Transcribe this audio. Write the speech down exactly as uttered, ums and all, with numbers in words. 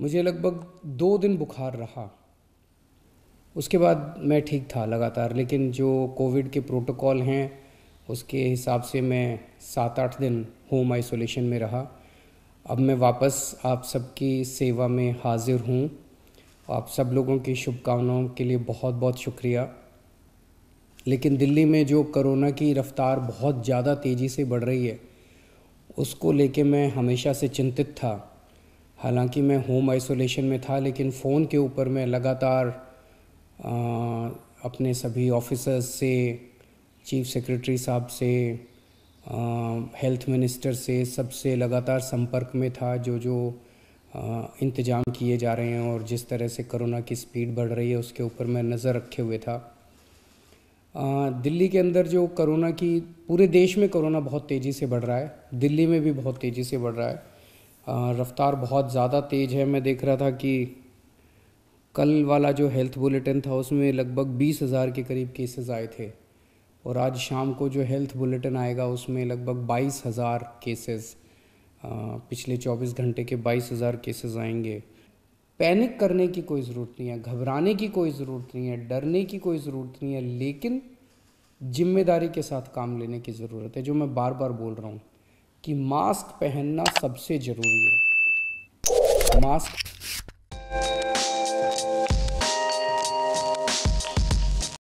मुझे लगभग दो दिन बुखार रहा। उसके बाद मैं ठीक था लगातार, लेकिन जो कोविड के प्रोटोकॉल हैं उसके हिसाब से मैं सात आठ दिन होम आइसोलेशन में रहा। अब मैं वापस आप सबकी सेवा में हाज़िर हूँ। आप सब लोगों की शुभकामनाओं के लिए बहुत बहुत शुक्रिया। लेकिन दिल्ली में जो कोरोना की रफ़्तार बहुत ज़्यादा तेज़ी से बढ़ रही है, उसको लेके मैं हमेशा से चिंतित था। हालांकि मैं होम आइसोलेशन में था, लेकिन फ़ोन के ऊपर मैं लगातार आ, अपने सभी ऑफिसर्स से, चीफ सेक्रेटरी साहब से, हेल्थ मिनिस्टर से, सबसे लगातार संपर्क में था। जो जो आ, इंतज़ाम किए जा रहे हैं और जिस तरह से कोरोना की स्पीड बढ़ रही है उसके ऊपर मैं नज़र रखे हुए था। आ, दिल्ली के अंदर जो कोरोना की, पूरे देश में कोरोना बहुत तेज़ी से बढ़ रहा है, दिल्ली में भी बहुत तेज़ी से बढ़ रहा है। रफ़्तार बहुत ज़्यादा तेज़ है। मैं देख रहा था कि कल वाला जो हेल्थ बुलेटिन था उसमें लगभग बीस हज़ार के करीब केसेस आए थे, और आज शाम को जो हेल्थ बुलेटिन आएगा उसमें लगभग बाईस हज़ार केसेस, पिछले चौबीस घंटे के बाईस हज़ार केसेस आएंगे। पैनिक करने की कोई ज़रूरत नहीं है, घबराने की कोई ज़रूरत नहीं है, डरने की कोई ज़रूरत नहीं है, लेकिन जिम्मेदारी के साथ काम लेने की ज़रूरत है। जो मैं बार बार बोल रहा हूँ कि मास्क पहनना सबसे ज़रूरी है। मास्क